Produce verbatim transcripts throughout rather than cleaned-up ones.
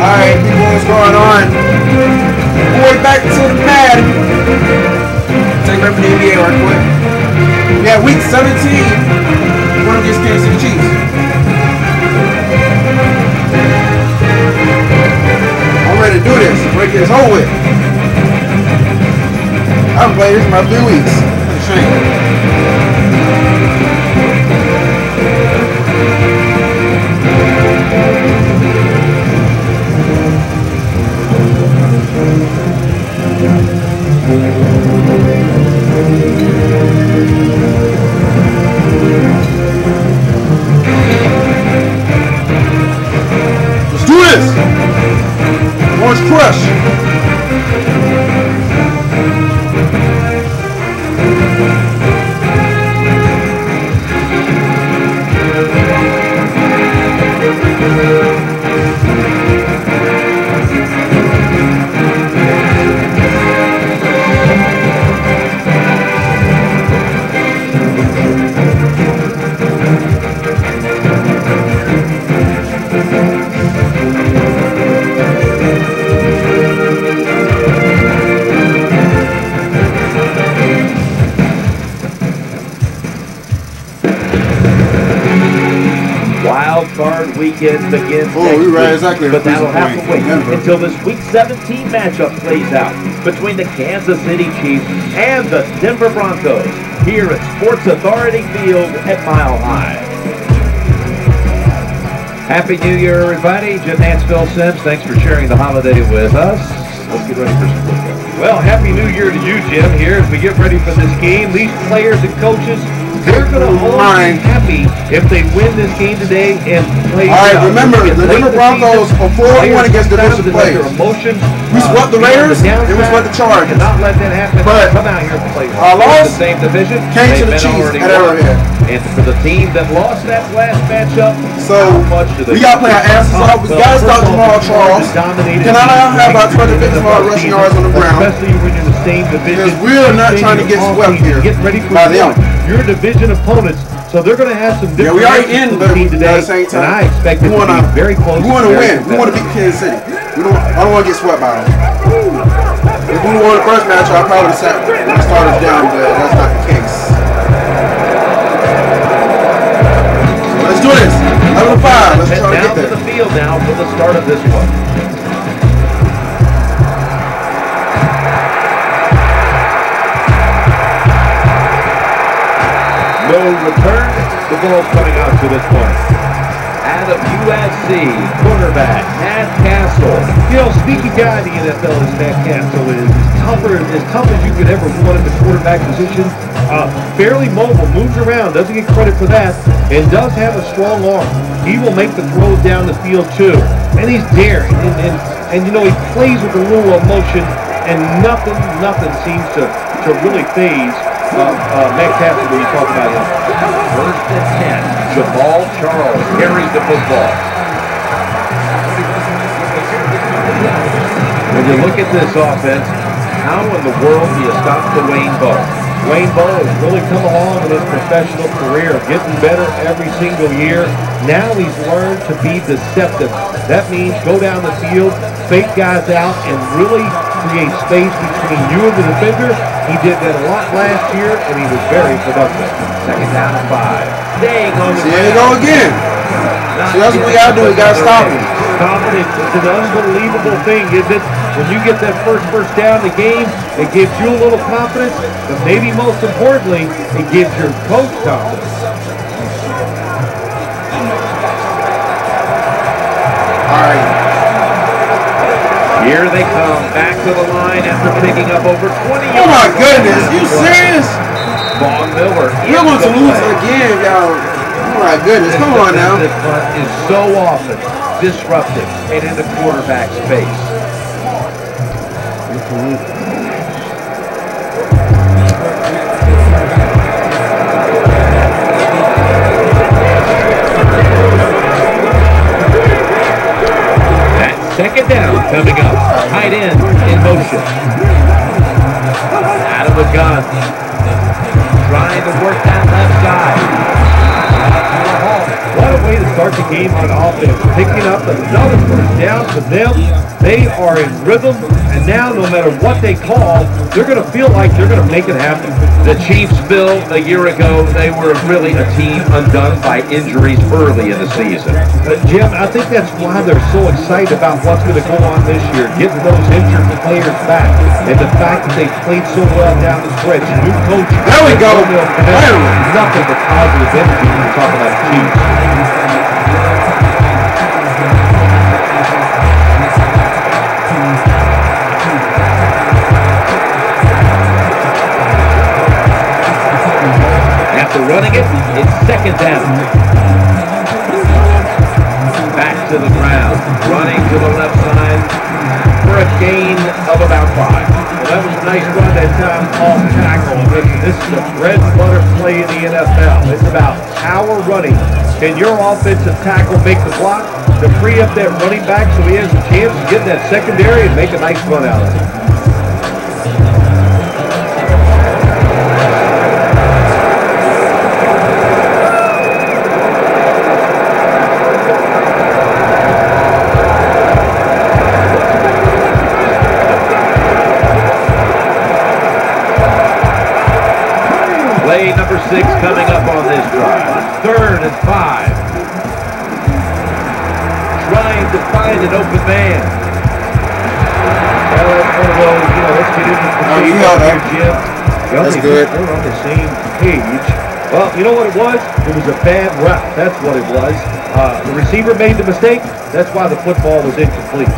Alright, people, what's going on? Boy, back to the Madden. Take right from the N B A right quick. Yeah, week seventeen. One against Kansas City Chiefs. I'm ready to do this. I'm ready to get this over with. I haven't played this in about three weeks. It's a shame. Let's do this! Orange Crush! Card weekend begins oh, next you're right, week, exactly. but that'll have to wait until this Week seventeen matchup plays out between the Kansas City Chiefs and the Denver Broncos here at Sports Authority Field at Mile High. Happy New Year, everybody. Jim Nance, Phil Sims, thanks for sharing the holiday with us. Let's get ready for some football. Well, Happy New Year to you, Jim, here as we get ready for this game. These players and coaches, they're going to only be happy if they win this game today and play. All right, remember, the Denver Broncos are four and one against division players. We swept the Raiders, and we swept the Chargers. And not let that happen. But come out here and play. Our loss the same division came to the Chiefs at Arrowhead. And for the team that lost that last matchup, so how much do they we got to play our asses off. We got to start Jamal Charles. Can I now have about two hundred fifty-five rushing yards on the ground? Especially when you're in the same division. Because we're not trying to get swept here Get ready for by them. Your division opponents. So they're going to have some different. Yeah, we already in, but today, at the same time, and I expect it we wanna, to be very close. We want to win. We want to beat Kansas City. We don't. I don't want to get swept by them. If we won the first match, I probably sat the starters down, but that's not the case. So let's do this. Level five. Let's try to get there. Down to the field now for the start of this one. No return. The ball's coming out to this point. Out of U S C, quarterback, Matt Castle. You know, sneaky guy in the N F L is Matt Castle. Is tougher, as tough as you could ever want at the quarterback position. Uh, fairly mobile, moves around, doesn't get credit for that, and does have a strong arm. He will make the throws down the field too. And he's daring. And, and, and you know, he plays with a little emotion, and nothing, nothing seems to, to really phase Uh, uh, Matt Castle when you talk about him. First and ten. Jamal Charles carries the football. When you look at this offense, how in the world do you stop Dwayne Bowe? Dwayne Bowe has really come along in his professional career, getting better every single year. Now he's learned to be deceptive. That means go down the field, fake guys out, and really create space between you and the defender. He did that a lot last year, and he was very productive. Second down and five. Staying on the See, there you go again. See, that's what we got to do. We got to stop him. Stop it. It's, it's an unbelievable thing, isn't it? When you get that first first down in the game, it gives you a little confidence, but maybe most importantly, it gives your coach confidence. All right. Here they come, back to the line after picking up over twenty yards. Oh my goodness, you serious? Vaughn Miller. We're going to lose again, y'all. Oh my goodness, come on now. This punt is so often disruptive and in the quarterback space. Second down coming up. Tight end in motion. Out of the gun. Trying to work that left side. What a way to start the game on offense. Picking up another first down for them. They are in rhythm, and now no matter what they call, they're going to feel like they're going to make it happen. The Chiefs, Bill, a year ago, they were really a team undone by injuries early in the season. But Jim, I think that's why they're so excited about what's going to go on this year, getting those injured players back, and the fact that they played so well down the stretch. New coach. There we go. Nothing but positive energy when you talk about the Chiefs. After running it, it's second down. Back to the ground, running to the left side for a gain of about five. Well, that was a nice run that time off tackle. This is a bread and butter play in the N F L. It's about power running. Can your offensive tackle make the block to free up that running back so he has a chance to get in that secondary and make a nice run out of it? Play number six coming up on this drive. Third and five. Trying to find an open man. Well, that's one of those, you know, let's get into the Oh, you held up. Jim. Well, That's they- good. They're on the same page. Well, you know what it was? It was a bad route. That's what it was. Uh, the receiver made the mistake. That's why the football was incomplete.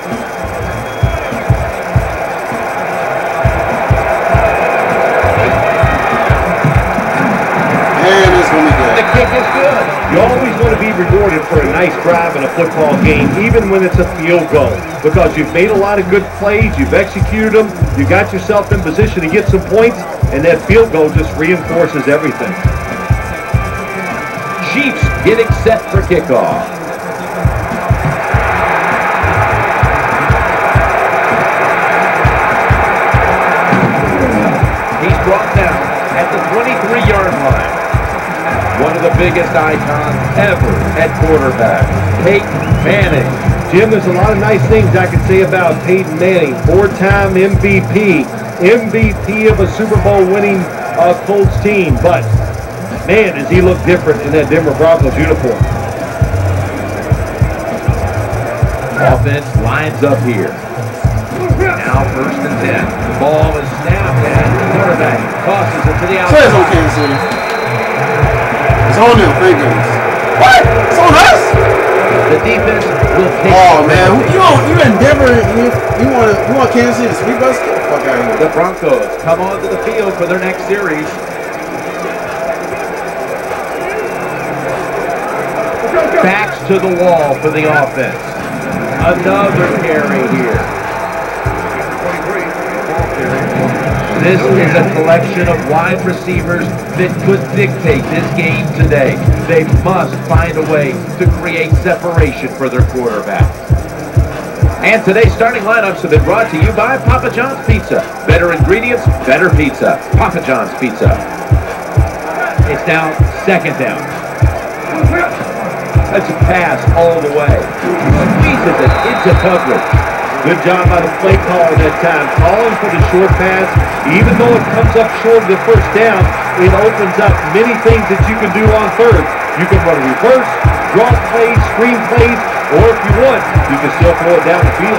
And it's going to be good. The kick is good. You always want to be rewarded for a nice drive in a football game, even when it's a field goal, because you've made a lot of good plays, you've executed them, you got yourself in position to get some points, and that field goal just reinforces everything. Chiefs getting set for kickoff. He's brought down at the twenty-three-yard line. One of the biggest icons ever at quarterback, Peyton Manning. Jim, there's a lot of nice things I could say about Peyton Manning, four-time M V P, M V P of a Super Bowl winning uh, Colts team, but man, does he look different in that Denver Broncos uniform. Offense lines up here. Now first and ten. Ball is snapped and the quarterback tosses it to the So it's outside. on Kansas City. It's on them, thank goodness. What? It's on us? The defense will take. Oh man, you don't, you in Denver, you, you want you want Kansas City to sweep us? Get the fuck out of here. The Broncos come onto the field for their next series. Backs to the wall for the offense. Another carry here. This is a collection of wide receivers that could dictate this game today. They must find a way to create separation for their quarterback. And today's starting lineups have been brought to you by Papa John's Pizza. Better ingredients, better pizza. Papa John's Pizza. It's now second down. That's a pass all the way. Squeezes it into coverage. Good job by the play caller that time, calling for the short pass. Even though it comes up short of the first down, it opens up many things that you can do on third. You can run a reverse, draw plays, screen plays, or if you want, you can still throw it down the field.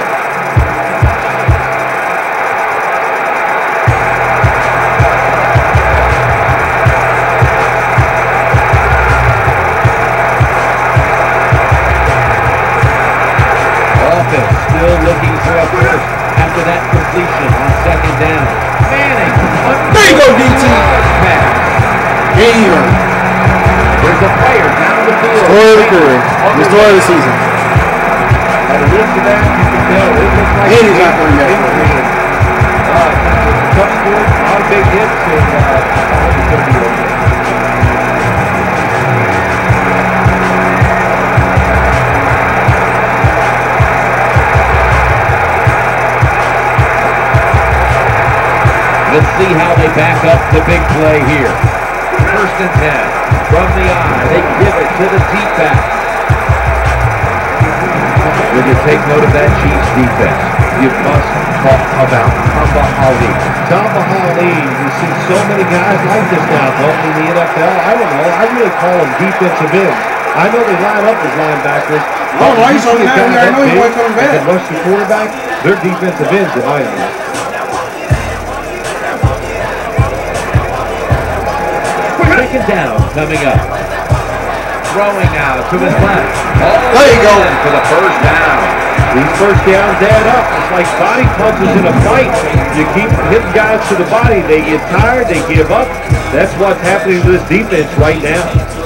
Still looking for a first after that completion on second down. Manning. There you go, D T. Pass. Gamer. There's a player down the field. Story of the career. The story of the season. By the look of that, you can tell it looks like And he's not coming back. Uh, tough score, a lot of big hits, and uh, I think it's going to be okay. Let's see how they back up the big play here. First and ten. From the eye, they give it to the deep back. When you take note of that Chiefs defense, you must talk about Tamba Hali. Tamba Hali, you see so many guys like this now, don't in the N F L. I don't know. I really call them defensive ends. I know they line up as linebackers. Oh, no, he's on that. I know he wasn't coming back. They rush the quarterback. They're defensive ends, in my opinion. Second down coming up. Throwing out to his left. Oh, there you go. For the first down. These first downs add up. It's like body punches in a fight. You keep hitting guys to the body. They get tired. They give up. That's what's happening to this defense right now.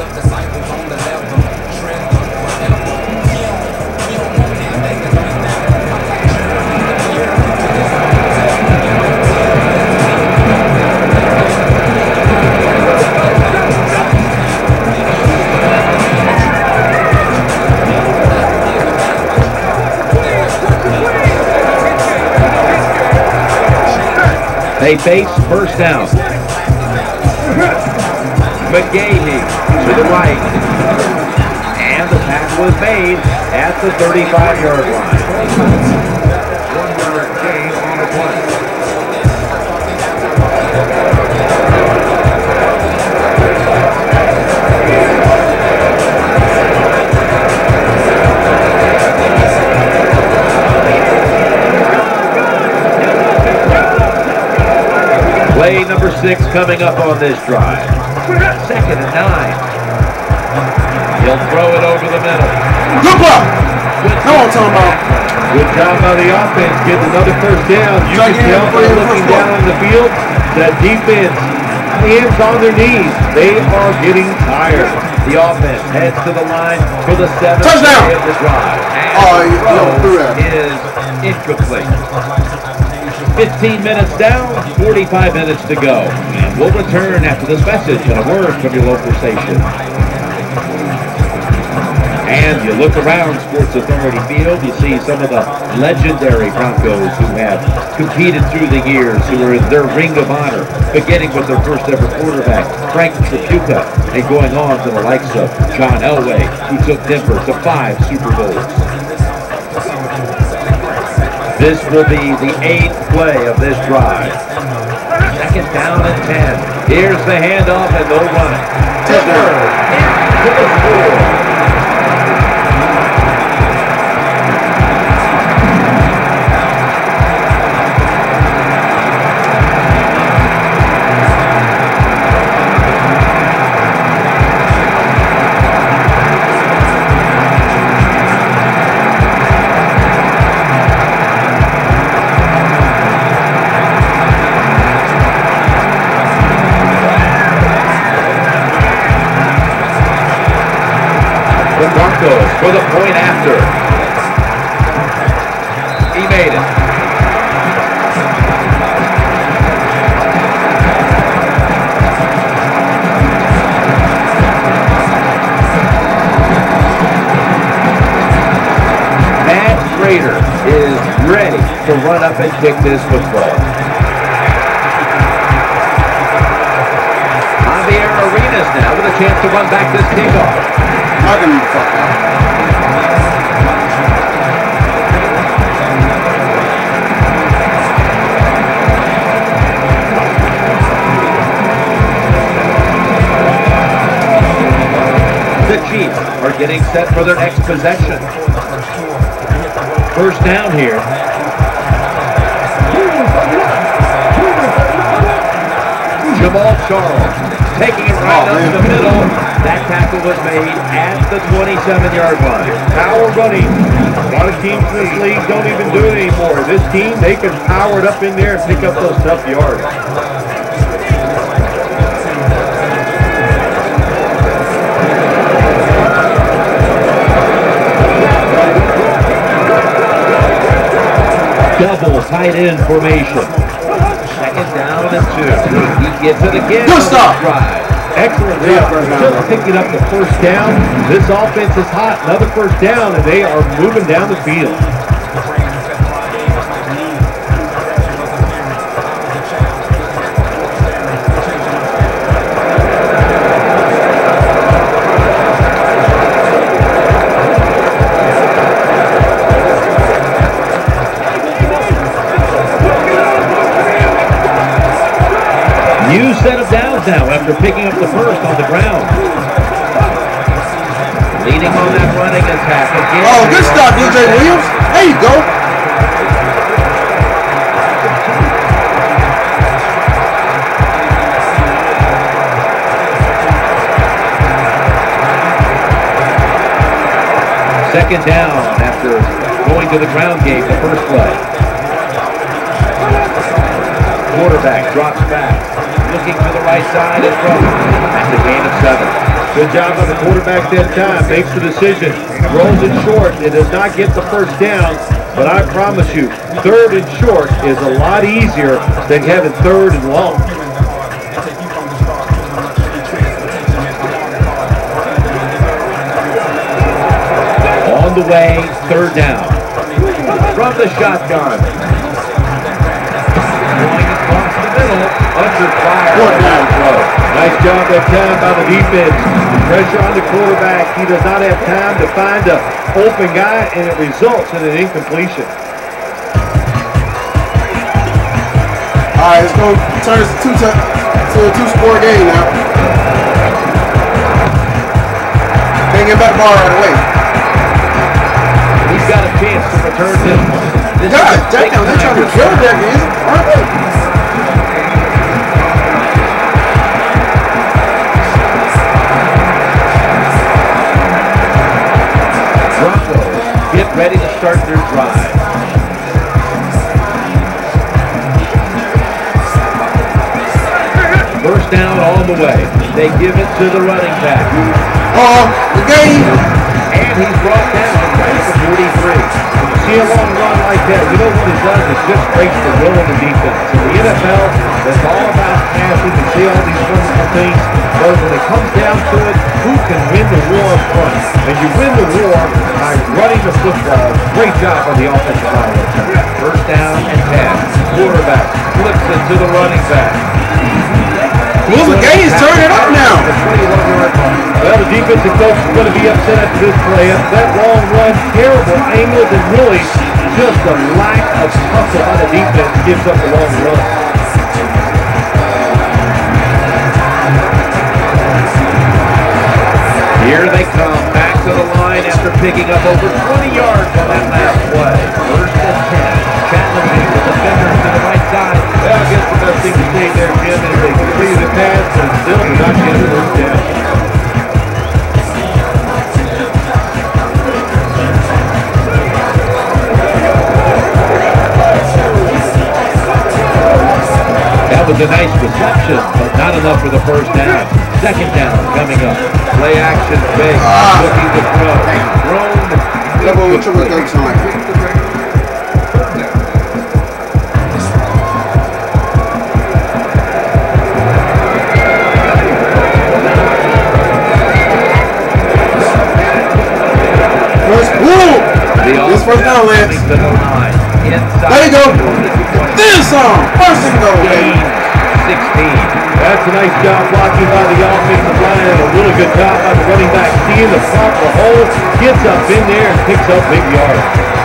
They face first down. McGahee to the right. And the tackle was made at the thirty-five-yard line. One-yard gain on the play. Play number six coming up on this drive. Second and nine. He'll throw it over the middle. Good block. Come on, talking about. Good job by the offense getting another first down. You can tell by looking down on the field that defense, hands on their knees. They are getting tired. The offense heads to the line for the seventh touchdown of the drive. And oh, the throw yeah, is incomplete. fifteen minutes down, forty-five minutes to go. And we'll return after this message and a word from your local station. And you look around Sports Authority Field, you see some of the legendary Broncos who have competed through the years, who are in their ring of honor, beginning with their first ever quarterback, Frank Tripucka, and going on to the likes of John Elway, who took Denver to five Super Bowls. This will be the eighth play of this drive. Second down and ten. Here's the handoff and they'll run it. Denver into the score. Broncos for the point after. He made it. Matt Prater is ready to run up and kick this football. Javier Arenas now with a chance to run back this kickoff. Knock him the fuck out. The Chiefs are getting set for their next possession. First down here. Jamal Charles taking it right oh, up man. the middle. That tackle was made at the twenty-seven-yard line. Power running. A lot of teams in this league don't even do it anymore. This team, they can power it up in there and pick up those tough yards. Double tight end formation. Second down and two. He gets it again. Good stop. Drive. Excellent job. Just picking up the first down. This offense is hot. Another first down, and they are moving down the field. set of downs now after picking up the first on the ground. Leading on that running attack again. Oh, good stop, D J Williams. There you go. Second down after going to the ground game the first play. Quarterback drops back, looking to the right side and throws. That's a gain of seven. Good job on the quarterback that time. Makes the decision. Rolls it short. It does not get the first down, but I promise you, third and short is a lot easier than having third and long. On the way, third down. From the shotgun. Going across the middle, under fire. Fourth down throw. Nice job that time by the defense. Pressure on the quarterback. He does not have time to find an open guy, and it results in an incompletion. All right, let's go turn this two to, to a two-score game now. Can't get back the ball right away. He's got a chance to return this one. This God damn, they're trying to kill that game, aren't they? Broncos get ready to start their drive. First down all the way. They give it to the running back. Oh, the game. And he's brought down right at the forty-three. When you see a long run like that, you know what it does? It just breaks the will of the defense. In the N F L, it's all about passing. You see all these wonderful things. But when it comes down to it, who can win the war up front? And you win the war by running the football. Great job on the offensive line. First down and ten. Quarterback flips it to the running back. Well, the game's turning it up now. Well, the defensive coach is going to be upset after this play. That long run, terrible angles, and really just a lack of hustle by the defense gives up the long run. Here they come, back to the line after picking up over twenty yards on that last play. First and ten. Challenging the defenders to the right side. Well, I guess the best thing to say there, Jim, is they complete the pass and still do not get a first down. That was a nice reception, but not enough for the first down. Second down coming up. Play action big. Ah. Looking to throw. Thrown. Double triple dunks on like This first down, Lance. There you go. This song. First and goal, baby. sixteen. That's a nice job blocking by the offensive line and a really good job by the running back. Seeing the proper hole, gets up in there and picks up big yards.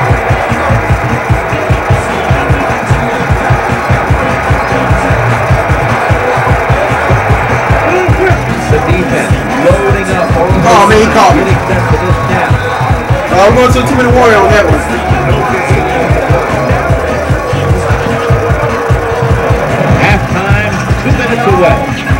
The defense loading up. Oh, man, he caught me. Getting set for this snap. Uh, I'm going to a two-minute warrior on that one. Halftime, two minutes away.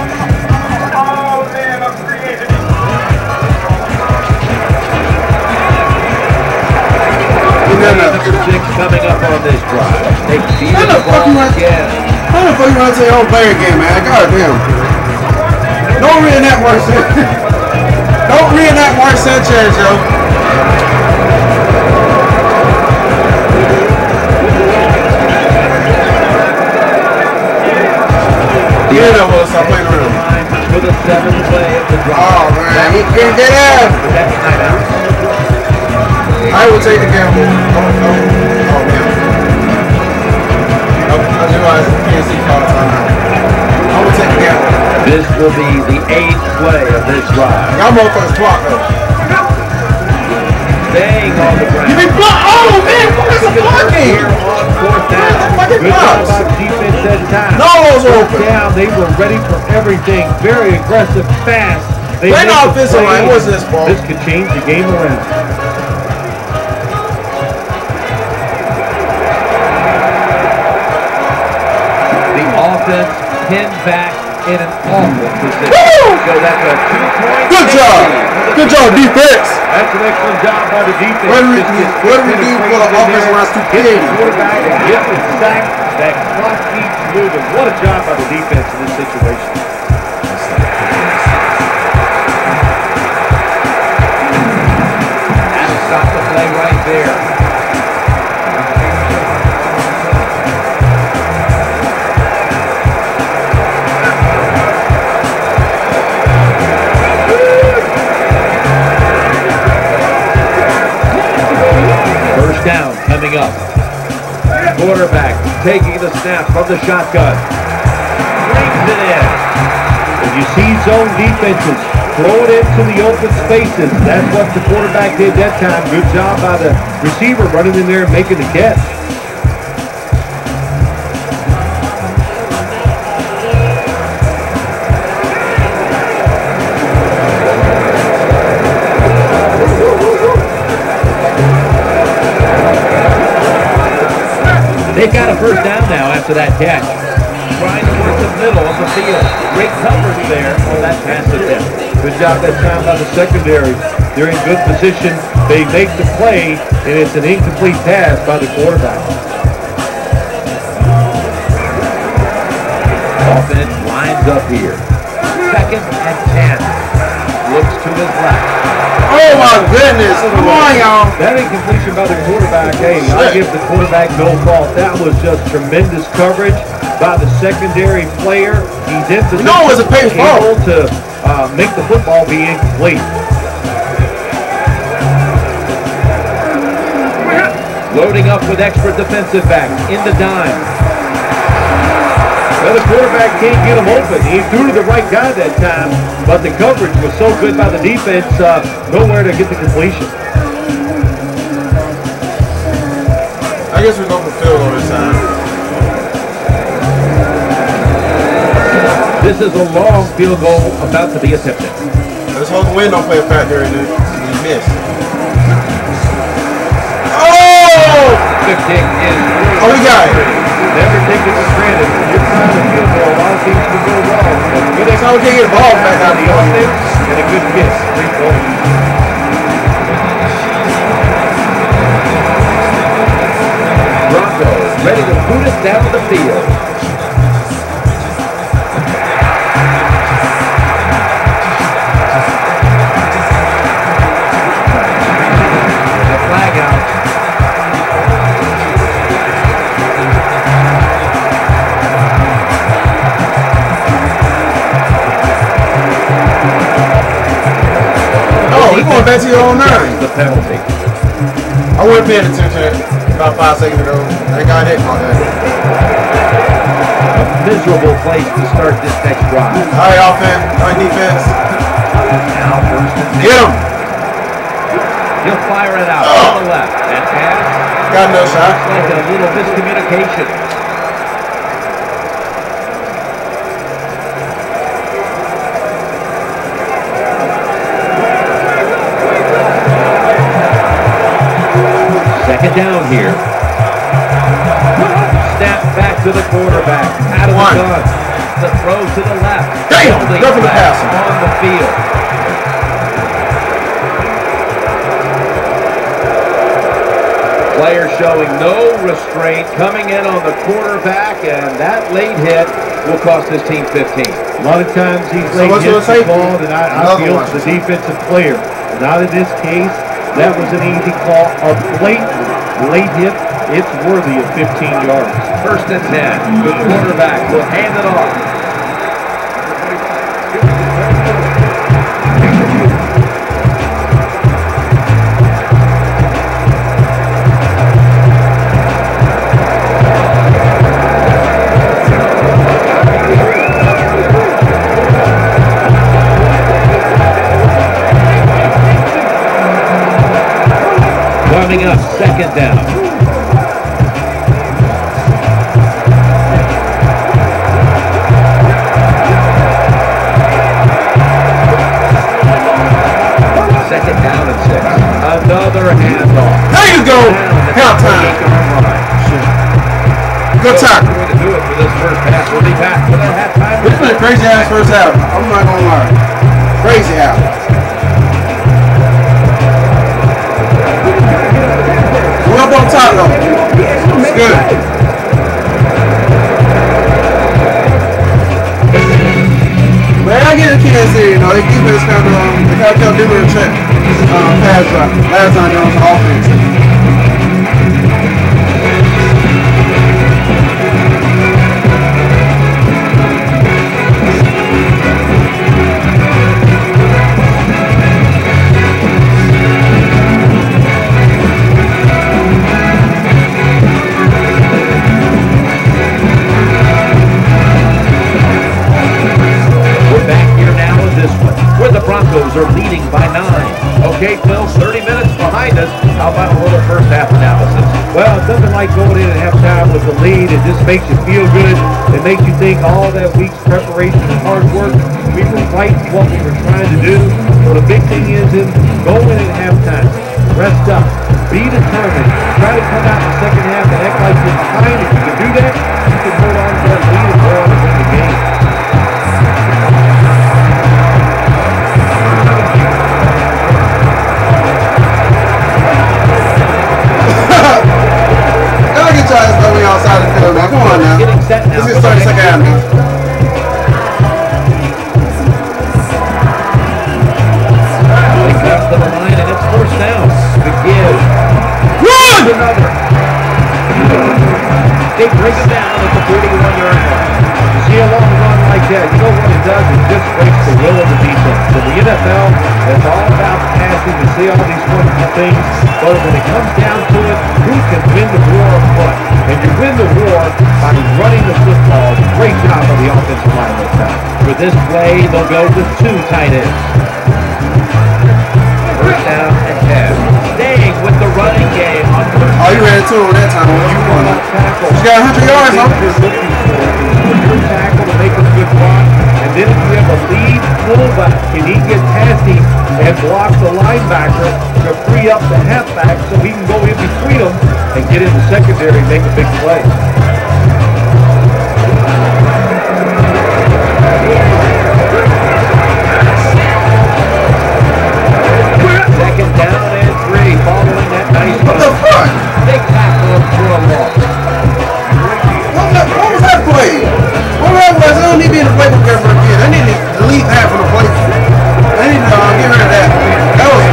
Number six coming up on this drive. They feed the ball again. How the fuck you want to say home player game, man? God damn. Don't reenact Mark Sanchez. Don't reenact Mark Sanchez, yo. Yeah, no, we'll stop playing around. For the seventh play of the drive. Oh, man, he can't get out. That's timeout. I will take the gamble. Oh, no. Oh, man. Nope, I just realized I can't see call timeout. I will take the gamble. This will be the eighth play of this drive. Y'all motherfuckers clock, though. Staying on the ground. Give me block. Oh, man, what is a blocking? Here on fourth down. What the fuck is pick Good job ups. by the defense that time. No, those were First open. down, they were ready for everything. Very aggressive, fast. They Play made the the offensive play. line. It wasn't his fault. This could change the game around. The offense pinned back in an awful position. Woo! So that's a two-point Good job. Good job, defense. That's an excellent job by the defense. What do we, Just gets what do we do for the offense penetration around in there, hit the stupidity? quarterback, get the sack. That clock keeps moving. What a job by the defense in this situation. That'll stop the play right there. First down coming up. Quarterback taking the snap from the shotgun. Brings it in. As you see zone defenses, throw it into the open spaces. That's what the quarterback did that time. Good job by the receiver running in there and making the catch. They've got a first down now after that catch. Trying to work the middle of the field. Great coverage there on that pass attempt. Good job that time by the secondary. They're in good position. They make the play, and it's an incomplete pass by the quarterback. Offense lines up here. Second and ten. Looks to his left. Oh my goodness. Come on, y'all. That incompletion by the quarterback, hey, I give the quarterback no fault. That was just tremendous coverage by the secondary player. He's in position, No, it was a paid foul. able to uh, make the football be incomplete. Loading up with extra defensive back in the dime. Well, the quarterback can't get him open. He threw to the right guy that time, but the coverage was so good by the defense, uh, nowhere to get the completion. I guess we're going for field goal this time. This is a long field goal about to be attempted. Let's hope the wind don't play a factor in it. We missed. Oh! The kick is Oh, we got it. Never take it for granted. You're trying to field goal. A lot of things can go wrong. But That's how we can get the ball back out the the offense. offense and a good kiss. Three points. Broncos ready to boot it down the field. The flag out. Oh, we going back to your own nine. The penalty. I wasn't paying attention about five seconds ago. That guy did call that. A miserable place to start this next drive. All right, offense. All right, defense. Now first and Get him. he'll fire it out Oh. on the left. That pass Got no shot. looks like a little miscommunication. Second down here. Snap back to the quarterback. Out of One. the gun. The throw to the left. Damn, Holding go for the flag pass. on the field. Player showing no restraint, coming in on the quarterback, and that late hit will cost his team fifteen. A lot of times these So late what's your hits are safety? called, and I, I Another feel one. it's the defensive player. Not in this case. That was an easy call. A blatant late hit. It's worthy of fifteen yards. First and ten. The quarterback will hand it off. Coming up, second down. Second down and six. Another handoff. There you go. Halftime. Good tackle. Going to do it for this first half. We'll be back for the halftime. It's been a crazy ass first half. I'm not gonna lie. Crazy half. We're up on top though. It's good. Man, I get a Kansas City, you know, they keep this kind of, um, they kind of kept doing a check, um, pass drop. Last time they was on offense. Where the Broncos are leading by nine. Okay, Phil, thirty minutes behind us. How about a little first half analysis? Well, it's nothing like going in at halftime with the lead. It just makes you feel good. It makes you think all that week's preparation and hard work, we were right what we were trying to do. So the big thing is in go in at halftime. Rest up. Be determined. Try to come out in the second half and act like you're behind. If you can do that, you can hold on to that lead and go on and win the game. Outside the field now. Come on now. Let's get started second half now. They come to the line and it's first down. Begin. Run! Another. They break it down at the forty-one yard line. You see a long run like that, you know what it does? It just breaks the will of the defense. In the N F L, it's all about passing. You see all these wonderful things, but when it comes down to it, who can win the war of foot? And you win the war by running the football. Great job of the offensive line this time. For this play, they'll go with two tight ends. First down and ten. Staying with the running game. Oh, you ran two on that time. You want to tackle. You got one hundred yards, huh? You're looking for your tackle to make a good run. And then if you have a lead fullback, can he get past him and block the linebacker to free up the halfback so he can go in between them and get in the secondary and make a big play. Second down and three, following that nice What the fuck? big tackle for a loss. What, the, what was that play? What that was? They don't need to be in the playbook ever again. They need to delete half of the play. They need to uh, get rid of that. That was.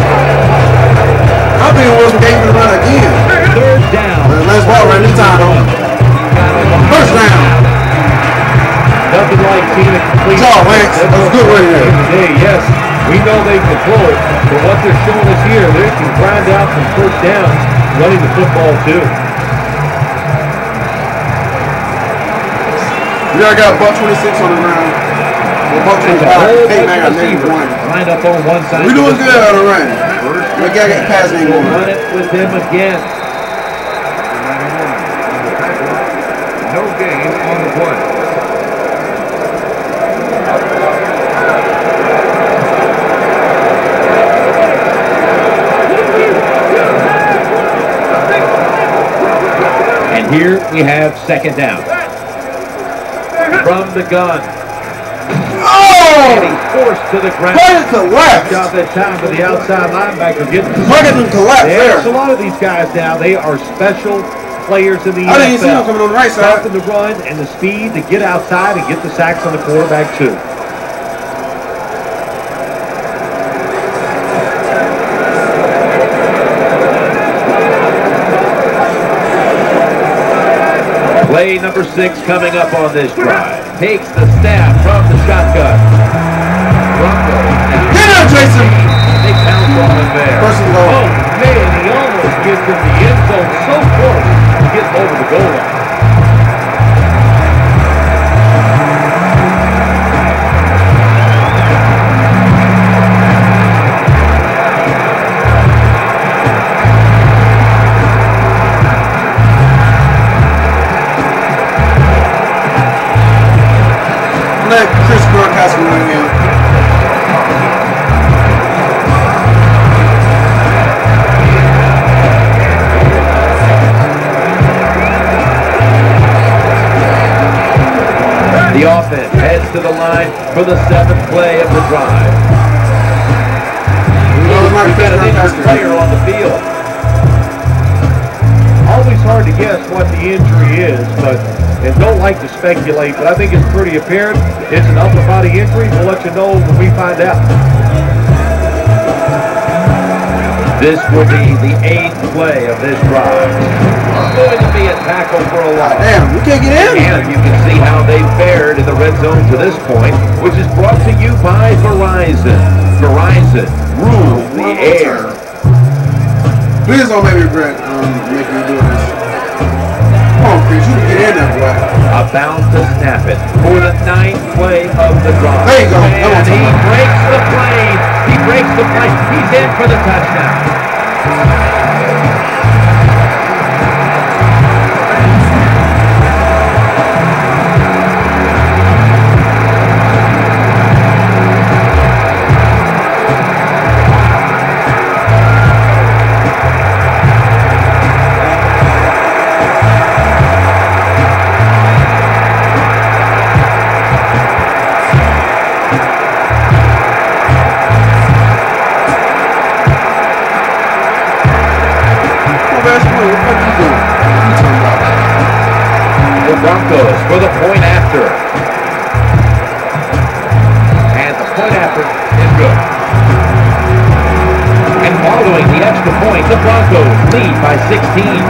I think it was we gave it a run again. Third down. Well, last ball right this time though. First down. Nothing like seeing a complete. Good job, Lance. That was a good right there. Today, yes. We know they can pull it, but what they're showing us here, they can grind out some first downs running the football too. We already got buck twenty-six on the ground. Well, buck twenty-five. Hey, man, I got negative one. Lined up on one side. We doing good on the run. We got to get past me more. Run it with him again. No gain on the play. And here we have second down. From the gun. Oh! And he's forced to the ground. Play it to left. Job that time for the outside linebacker getting the Look at them collapse there. There's a lot of these guys now. They are special players in the I didn't N F L. see him coming on the right side. Stopping the run and the speed to get outside and get the sacks on the quarterback too. Play number six coming up on this drive. Takes the snap from the shotgun. Broncos now. Get him, Jason. They pounce on him there. First and goal. Oh, man, he almost gets in the end zone so close to getting over the goal line. Let Chris Broadcast win him. offense heads to the line for the seventh play of the drive. We've got an injured player on the field. Always hard to guess what the injury is, but and don't like to speculate, but I think it's pretty apparent. It's an upper body injury. We'll let you know when we find out. This would be the eighth play of this drive. Going to be a tackle for a loss. Damn, we can't get in. And you can see how they fared in the red zone to this point, which is brought to you by Verizon. Verizon, rule the air. Please don't make me regret um, making you do this. Come on, Chris, you can get in there, boy. About to snap it for the ninth play of the drive. There you go. And he breaks the play. He breaks the play. He's in for the touchdown. The Broncos for the point after. And the point after is good. And following the extra point, the Broncos lead by sixteen.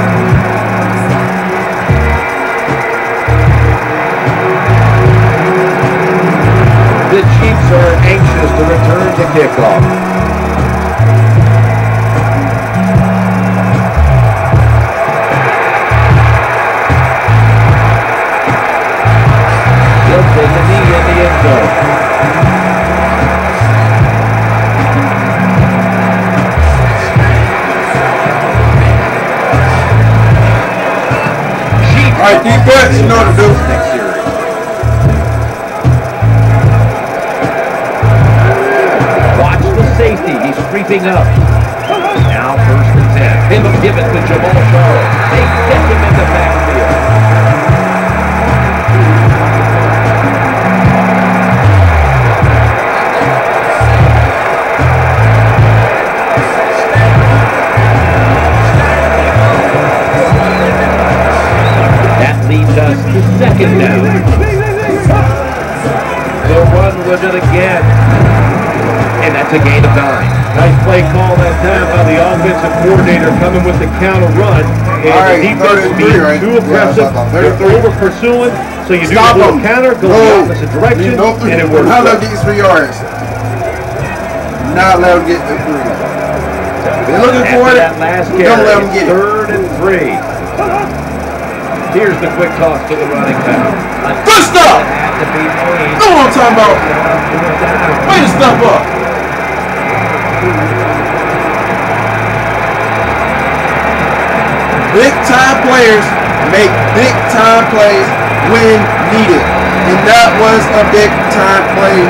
The Chiefs are anxious to return to kickoff. Take a knee in the end zone. All right, defense, you know what to do. Next series. Watch the safety. He's creeping up. Now first and ten. Him give it to Jamal Charles. They get him in the backfield. To second down. They'll run with it again. And that's a gain of nine. Nice play call that time by the offensive coordinator coming with the counter run. And all right, the defense being right? too aggressive. Yeah, They're over pursuing. So you Stop do a little them. counter, go no. the opposite direction, no three. and it works. How let them get three yards? Not let them get the three. They're looking After for it. That last Don't carry, let them get third it. and three. Here's the quick toss to the running back. Good stuff! Had to be made. Know what I'm talking about? Way to step up. Big time players make big time plays when needed. And that was a big time play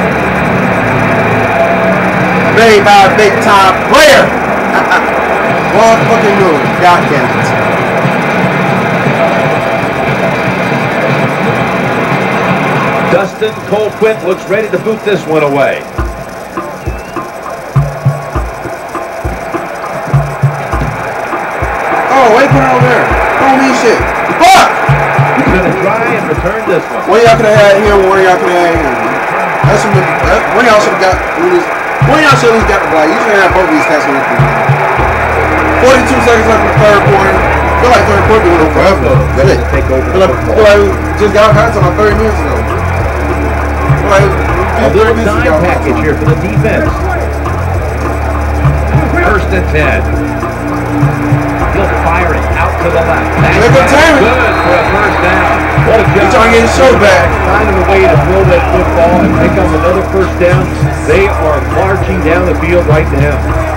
made by a big time player. One fucking move. God damn it. Dustin Colquitt looks ready to boot this one away. Oh, wait, put it over there. Don't mean shit. Fuck! He's going to try and return this one. One of y'all could have had him, one of y'all could have had him. That's some, that, one of y'all should have got one of these. One of y'all should have got the ball. You should have both of these cats with you. forty-two seconds left in the third quarter. I feel like third quarter went on forever. Ready to take over feel like, feel like we just got out of thirty minutes ago. Feel like a little dime package here for the defense. First and ten. He'll fire it out to the left. That's good timing. Good for a first down. What a job. He's trying to get his show back. Finding a way to throw that football and pick up another first down. They are marching down the field right now.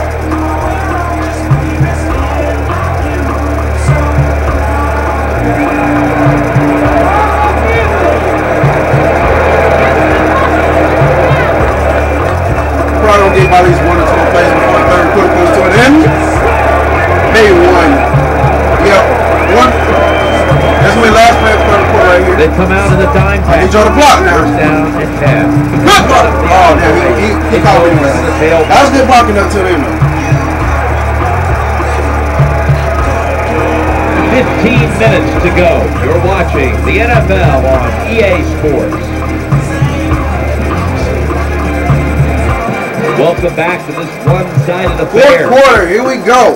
Probably don't get by these one or two plays before the third quarter goes to an end. Maybe one. Yep. One. That's when the last play of the third quarter right here. They come out in the dime I need pass. y'all to block now. First down and ten. Good block. Oh, damn, he, he, he called me anyway. That was good blocking up till then, though. fifteen minutes to go. You're watching the N F L on E A Sports. Welcome back to this one-sided affair. Fourth quarter, here we go.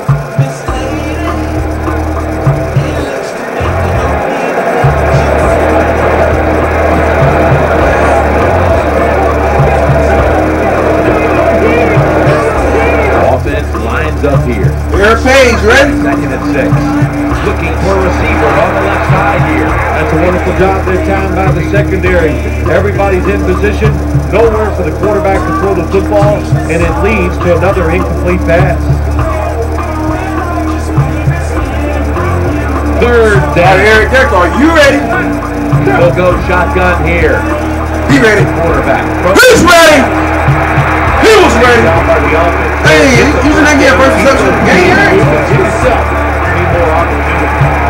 Offense lines up here. Here, Page, ready? Second and six. Looking for a receiver on the left side here. That's a wonderful job this time by the secondary. Everybody's in position, nowhere for the quarterback to throw the football, and it leads to another incomplete pass. Third down. Eric Deck, are you ready? We'll go shotgun here. He ready. Quarterback. He's ready. He was ready. Hey, he's in that game first reception of the game, Eric. Need more opportunity.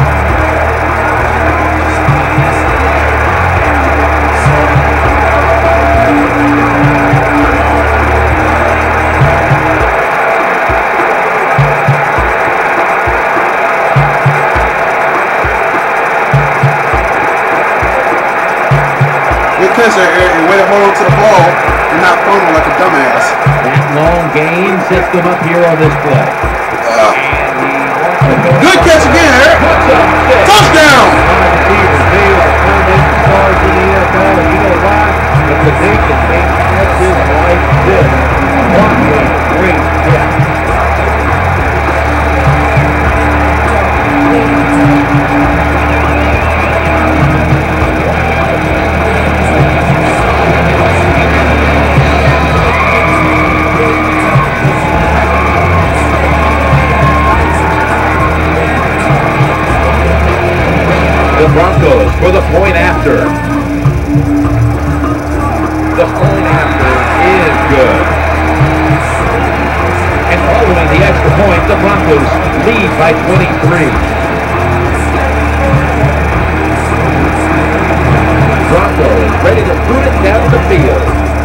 Good catch there, Eric. And way to hold on to the ball and not fumble like a dumbass. That long gain sets them up here on this play. Uh, good catch again, Eric. Touchdown! They are turned into stars in the N F L, and you know why? Because they can make catches like this. What a great catch. The Broncos for the point after. The point after is good. And following the extra point, the Broncos lead by twenty-three. Broncos ready to boot it down the field.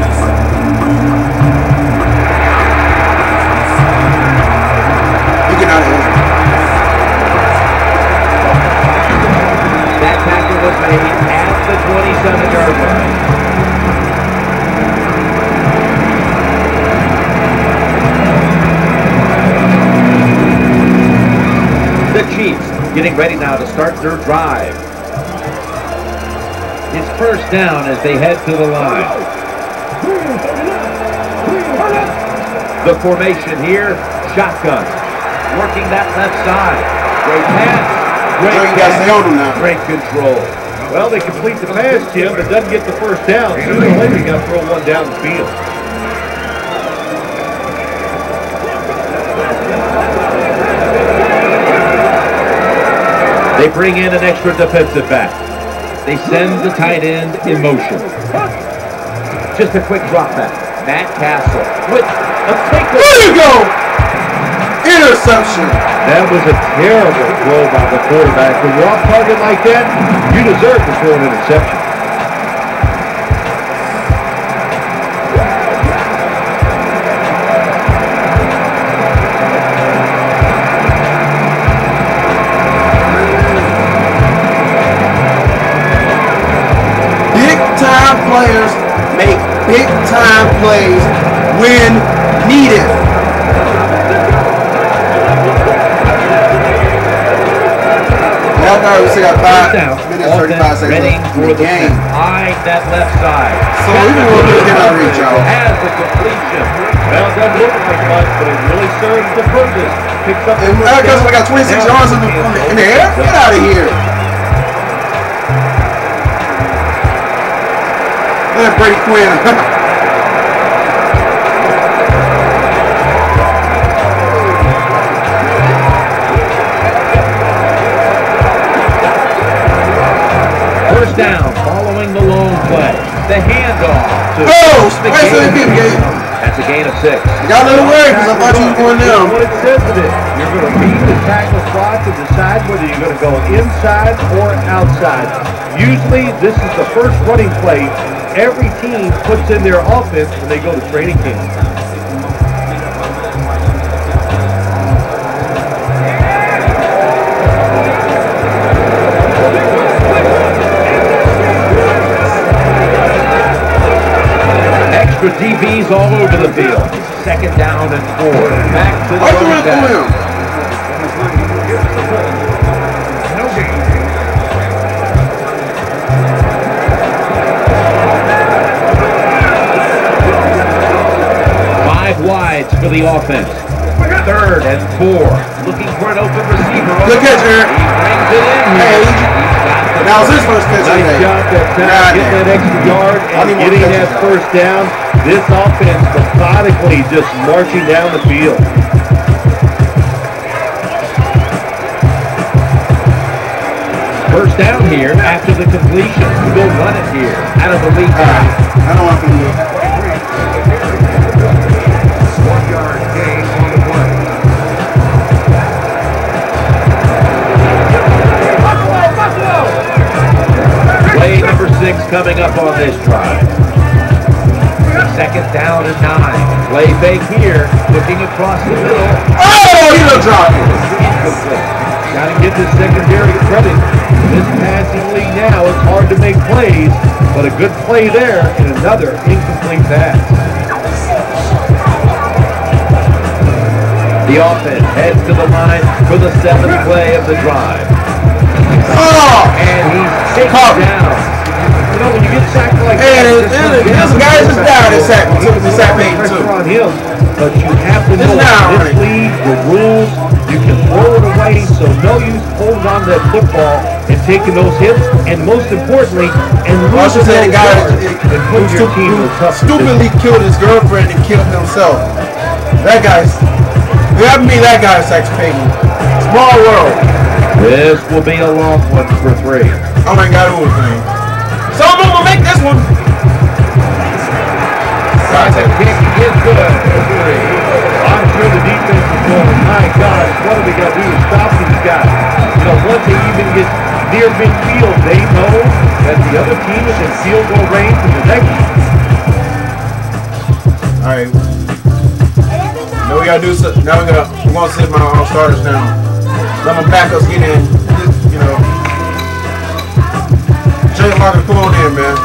You get out of here. That tackle was made at the twenty-seven yard line. The Chiefs getting ready now to start their drive. It's first down as they head to the line. The formation here, shotgun. Working that left side. Great pass. Great, You got to stay on him now. great control. Well, they complete the pass, Tim, but doesn't get the first down. Sooner or later, you got to throw one down the field. They bring in an extra defensive back. They send the tight end in motion. Just a quick drop back. Matt Castle with a takeaway. There you go! Interception. That was a terrible throw by the quarterback. When you're off target like that, you deserve to throw an interception. Big-time players make big-time plays when needed. Now we still got five minutes, thirty-five seconds left in the game. Eyeing that left side. So we can really get out of reach, y'all. Has the completion. Well, it doesn't look like much, but it really serves the purpose. Picks up And that goes, we got twenty-six yards in the, in the air. Get out of here. Look at Brady Quinn. First down following the long play. The handoff to Oh, the wait, so they game. did, Gabe. That's a a gain of six. Got a little worried because I thought you were going down. What it says it is. You're going to read the tackle spot to decide whether you're going to go inside or outside. Usually, this is the first running play every team puts in their offense when they go to training camp. Extra D Bs all over the field. Second down and four. Back to the running back. Five wides for the offense. Third and four. Looking for an open receiver. Good catch, Eric. He brings it in here. Hey, that was his first catch. Nice job that time, getting that extra yard and getting that first down. This offense methodically just marching down the field. First down here after the completion. We go run it here out of the lead. Uh, I don't want to do it. One yard gain on the play. Play number six coming up on this drive. Second down and nine. Play fake here. Looking across the middle. Oh, he done dropped it. Incomplete. Got to get this secondary credit. This passing league now, it's hard to make plays, but a good play there and another incomplete pass. The offense heads to the line for the seventh play of the drive. Oh! And he's taken Covered. down. You know, when you get sacked like And that, it- it- this guy just died at sack. Took him to sack bait, pressure too. on him, but you have to This know now, this right? league, the rules, you can throw it away, so no use holding on to that football and taking those hits, and most importantly, and Well, I losing should say the those guy yards who and put your team in a tough position. stupidly killed his girlfriend and killed himself. That guy's, you have me, that guy's sex pagan. Small world. This will be a long one for three. Oh my God, who was name? So I'm gonna make this one. Tries a kick, he is good for three. I'm sure the defense is going, my God, what are we going to do to stop these guys? You know, once they even get near midfield, they know that the other team is in field goal range for the next. All right. Now we gotta do something. Now we gotta. We're gonna sit my uh, starters down. Let my backups get in. You know. Jay Locker, come on in, man.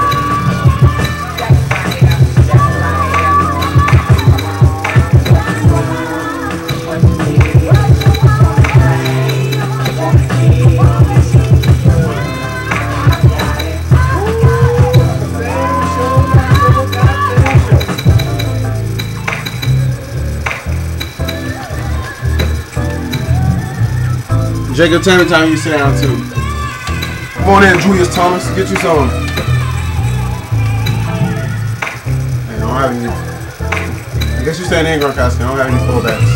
Jacob, tell me time you sit down too. Come on in, Julius Thomas. Get you some. I don't have any. I guess you said Ingram Casket. I don't have any fullbacks.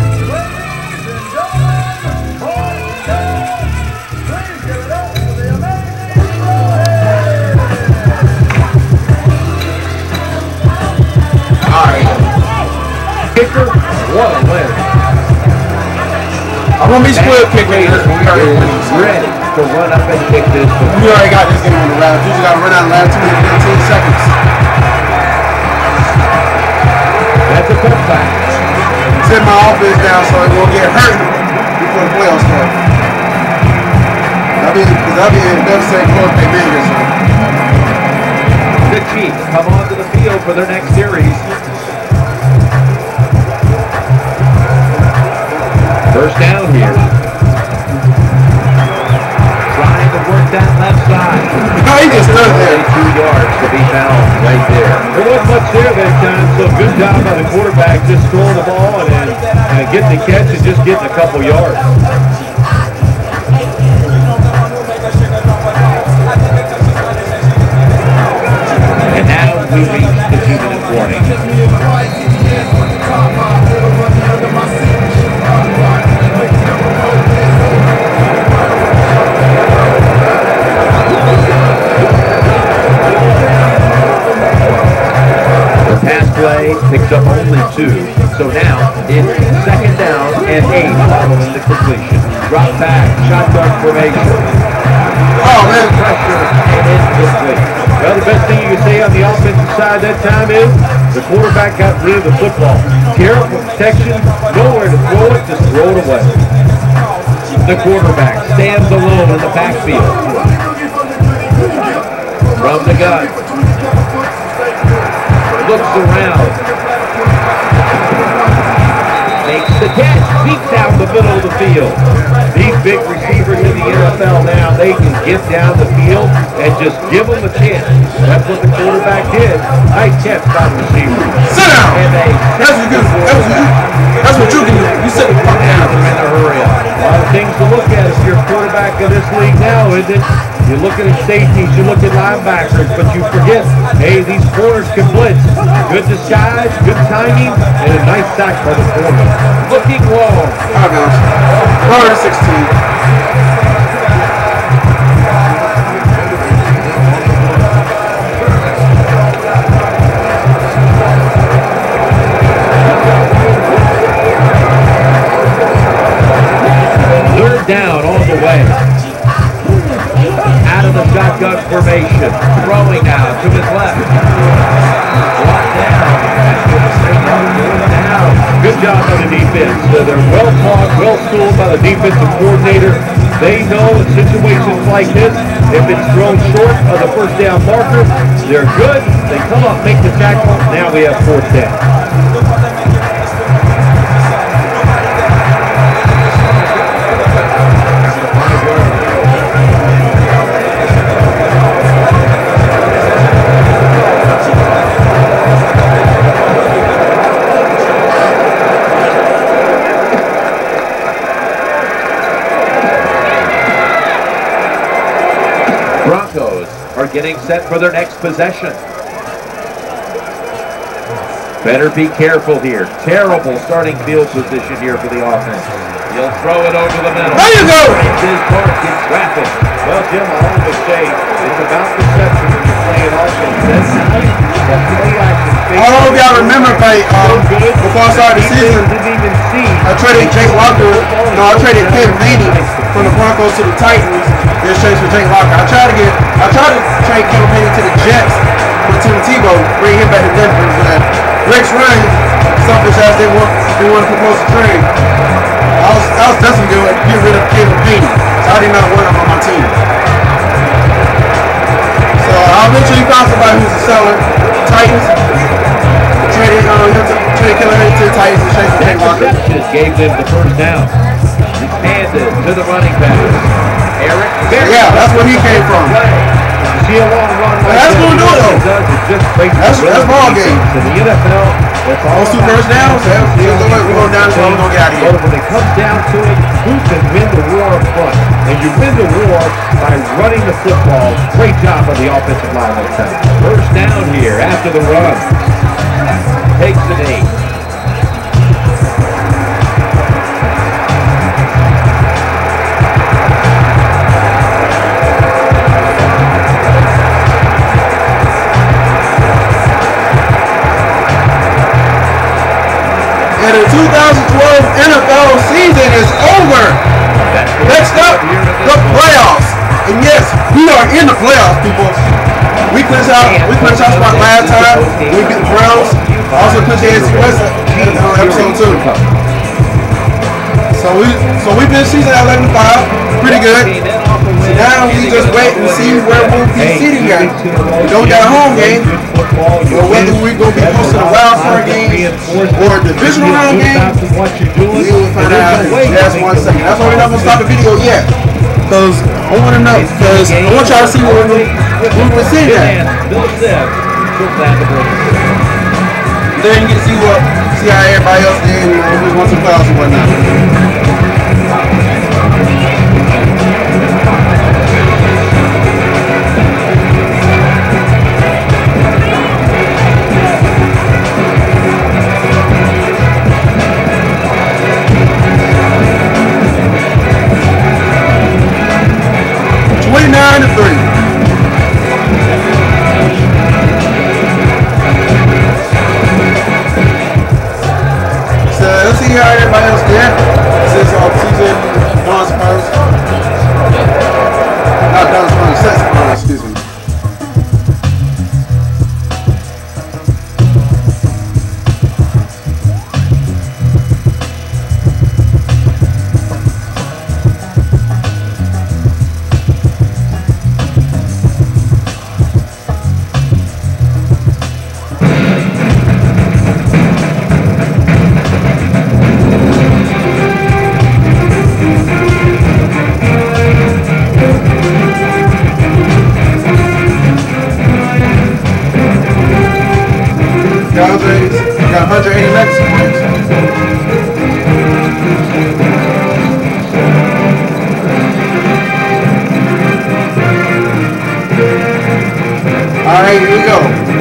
Alright. Kicker, what a win. I'm gonna be split kicking this one. We already winning. So. Ready to run up and kick this one. We already got this game on the route. You just gotta run out of the last two minutes, fifteen seconds. That's a cutback. Set my offense down so it won't get hurt before the playoffs start. That'll be, because that'll be a devastating blow if they make it. So. The Chiefs come onto the field for their next series. First down here. Trying to work that left side. No, he just stood there. Two yards to be found right there. There wasn't much there that time, so good job by the quarterback just throwing the ball and, and getting the catch and just getting a couple yards. And now we reach the two-minute warning. The pass play picks up only two. So now it's second down and eight following the completion. Drop back, shotgun formation. Oh, man. Pressure and incomplete. Well, the best thing you can say on the offensive side that time is the quarterback got rid of the football. Terrible protection, nowhere to throw it, just throw it away. The quarterback stands alone in the backfield. From the gun. Looks around. Makes the catch. Deep down the middle of the field. These big receivers in the N F L now, they can get down the field and just give them a chance. That's what the quarterback did. Nice catch by the receiver. Sit down. And they That's what you do. That's what you, that's what you can do. You sit the fuck down. in a hurry up. A lot of things to look at if you're a quarterback of this league now, isn't it? You're looking at safeties, you look at linebackers, but you forget, hey, these corners can blitz. Good disguise, good timing, and a nice sack by the corner. Looking long. Oh, gosh. Third and sixteen. Third down all the way. Out of the shotgun formation. Throwing now to his left. Brought down. Good job on the defense. Uh, they're well taught, well schooled by the defensive coordinator. They know in situations like this, if it's thrown short of the first down marker, they're good. They come up, make the tackle. Now we have fourth down. Broncos are getting set for their next possession. Better be careful here. Terrible starting field position here for the offense. He'll throw it over the middle. There you go! His mark in traffic. Well, Jim, I always say it's about perception when you're playing offense. That's nice. That play action. I don't know if y'all remember, but um, before I started the season, didn't even see. I traded Jake Locker. No, I traded Ken Vaney from the Broncos to the Titans. In exchange for Jake Locker. I tried to get, I tried to trade Ken Vaney to the Jets with Tim Tebow, bring him back to Denver. But Rex Ryan, selfish ass, they want, they want to propose a trade. I was, I was definitely going to get rid of Ken Vaney. So I did not want him on my team. So I eventually found somebody who's a seller. Titans. Traded, uh, traded Ken Vaney to the Titans in exchange for Jake Locker. Interception gave them the first down. It's handed to the running back. Eric Berry. Yeah, that's where he came from. See a long run like that's that. Gonna do it though. Does it just that's that's ball game. In the N F L, that's all. Those two first downs. We're going down. We're going to get out of here. But when it comes down to it, who can win the war up front? And you win the war by running the football. Great job on the offensive line that time. First down here after the run. Takes the knee. And the two thousand twelve N F L season is over. Next up, the playoffs. And yes, we are in the playoffs, people. We clinched out, we clinched our spot last time. We beat the Browns. Also clinched the A F C West on episode two. So we, so we've been season at eleven five, pretty good. So now we just wait and see where we'll be sitting at. We don't got a home game. Or whether we're going to be hosting a wild card game or a divisional round game, we will find out in just one second. That's why we're not going to stop the video yet. Because I want to know. Because I want y'all to see where we're, where we're sitting at. Then you get to see what, see how everybody else did and who's won some playoffs and whatnot. twenty-nine to three. Alright, here we go.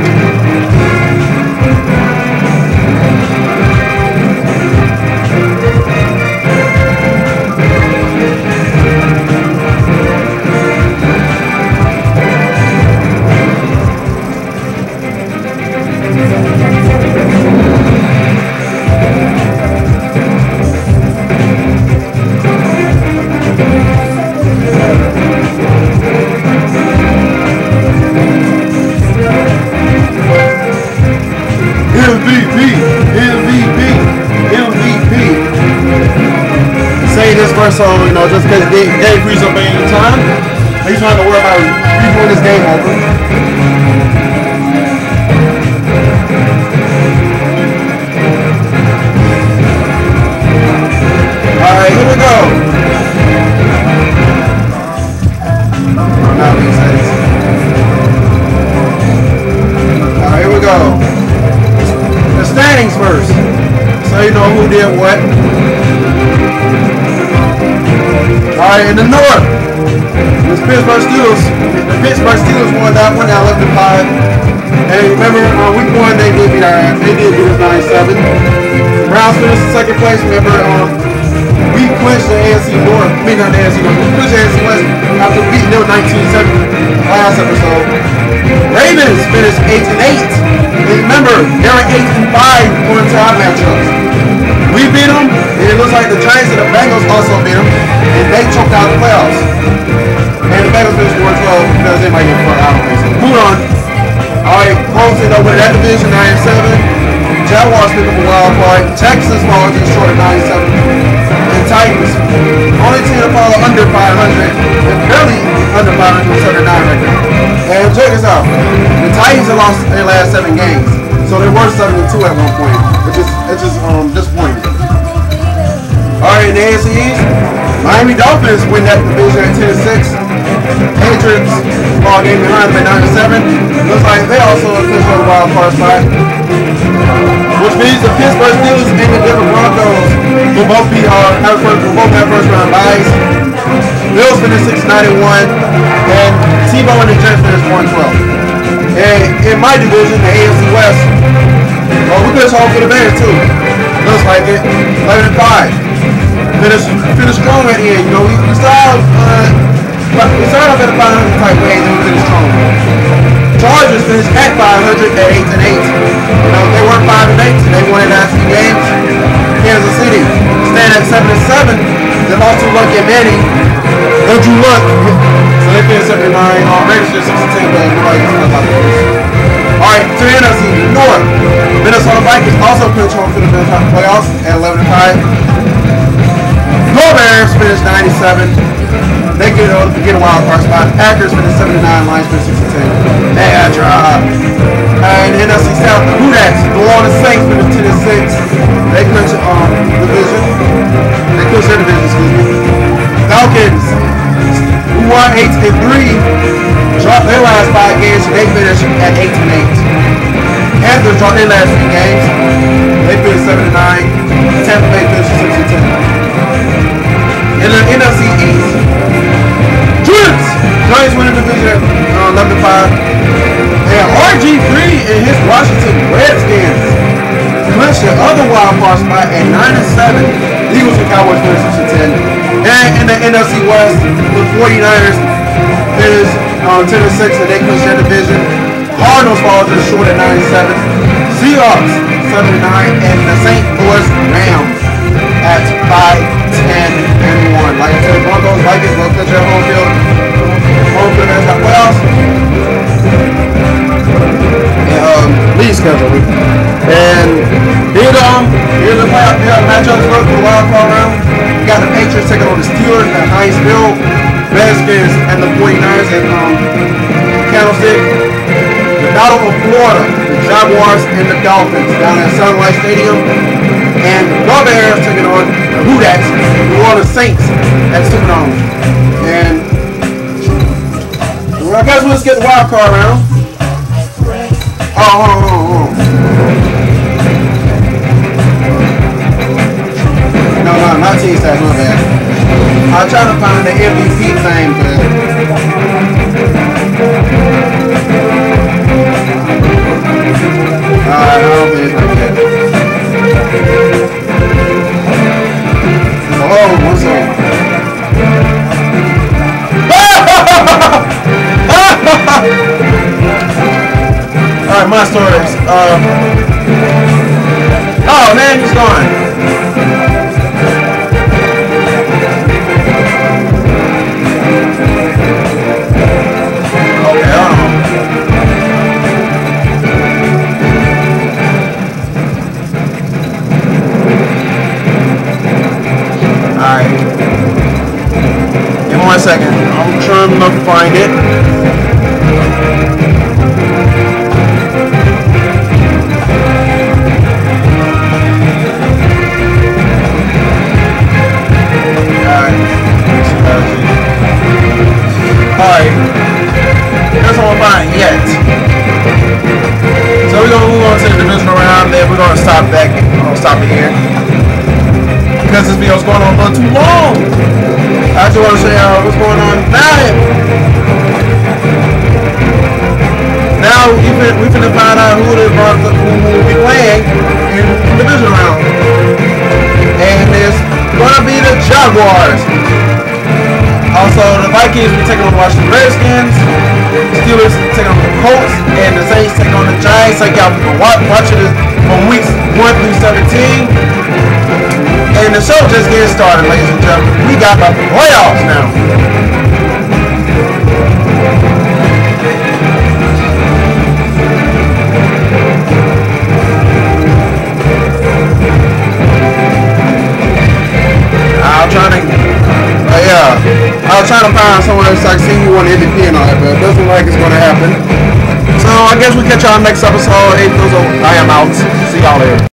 M V P, M V P, M V P. Say this first song, you know, just because they, they freeze up any time. He's trying to worry about people in this game over. Alright, here we go. Now makes sense. Alright, here we go. The standings first, so you know who did what. Alright, in the North, the Pittsburgh Steelers. The Pittsburgh Steelers won that one, now eleven to five. And remember, on week one they did beat our ass. They did beat us nine seven. Browns finished in second place. Remember, um, we clinched the A F C North. I mean, not the A F C North. We clinched the A F C West after beating them nineteen seven last episode. Ravens finished eight and eight. Remember, they were eight and five going into our matchups. We beat them, and it looks like the Giants and the Bengals also beat them, and they choked out the playoffs. And the Bengals finished four and twelve because they might get far out of place. Moving on. Alright, Colts end up with that division nine and seven. Jaguars pick up a wild card. Texas falls just short of nine and seven. And Titans, only team to follow under five hundred, and barely under five hundred, seven and nine record. And check this out. The Titans have lost their last seven games. So they were seven and two at one point, which is it's just um disappointing. Alright, in the A F C East, Miami Dolphins win that division at ten and six. Patriots ball game behind them at nine and seven. Looks like they also finished on the wild card spot. Which means the Pittsburgh Steelers and the Denver Broncos will both be uh have first will both have first round byes. Bills finished six nine and one, and Tebow and the Jets finished four and twelve. And in my division, the A F C West, well, we finished home for the Bears too. Looks like it, eleven and five. Finished finished strong at the end. You know, we, we started uh, we started off at a five hundred type way, and then we finished strong. Chargers finished at five hundred at eight and eight. You know, they weren't five and eight, so they won the last few games. Kansas City stand at seven and seven. They lost to Luck and Manny. No Drew Luck. So they finished seven and nine. Um, Raiders finished six and ten, but nobody can talk about this. Alright, to the N F C North. Minnesota Vikings also finished home for the playoffs at eleven and five. No Bears finished nine and seven. They get a, get a wild card spot. Packers finished seven and nine. Lions finished six and ten. Bad job. And N F C South, the Hoodats, the Orleans Saints finished ten and six. They clinched um division. They clinched their division, excuse me. Falcons, who won eight and three, dropped their last five games, and they finished at eight and eight. Panthers dropped their last three games. They finished seven and nine. Tampa Bay finished six and ten. In the N F C East, Giants, Giants win the division at uh, eleven and five. And R G three and his Washington Redskins clinched the other wild card spot at nine and seven. Eagles and Cowboys finished six and ten. And in the N F C West, the forty-niners finished uh, ten and six, and they clinched their division. Cardinals fall just short at nine and seven. Seahawks seven and nine, and the Saint Louis Rams at five, ten, and one. Like I said, Broncos, Vikings will clinch their home field. Home field has got playoffs. And um, league schedule. And here the um, here's the playoff yeah, matchups for the wild card round. We got the Patriots taking on the Steelers at Hinesville, Redskins and the forty-niners at um, Candlestick. The Battle of Florida, the Jaguars and the Dolphins down at Sun Life Stadium. And the Bears taking on the Hoodats, the Orleans Saints at Superdome. And well, I guess we'll just get the wild card round. Oh, hold on, hold on, hold on. No, no, not team stats, my bad. I'm trying to find the M V P thing, but I don't think it's like that. Oh, one second. Alright, my stories. Uh, oh man, he's gone. Okay, hold on. Alright. Give me one second. I'm trying to find it. Alright, that's all I'm buying yet. So we're gonna move on to the divisional round, then we're gonna stop that. We're gonna stop it here because this video's going on a little too long. I just want to show y'all what's going on now. Now we fin we finna find out who the Broncos who will be playing in the divisional round, and it's gonna be the Jaguars. Also, the Vikings will be taking on the Washington Redskins, Steelers taking on the Colts, and the Saints taking on the Giants. So y'all can watch, watch it from weeks one through seventeen. And the show just getting started, ladies and gentlemen. We got the playoffs now. I'm trying to... Uh, yeah, I was trying to find someone else I can see who won the M V P and all that, but it doesn't look like it's going to happen. So I guess we catch y'all next episode. A-Fizzle, I am out. See y'all later.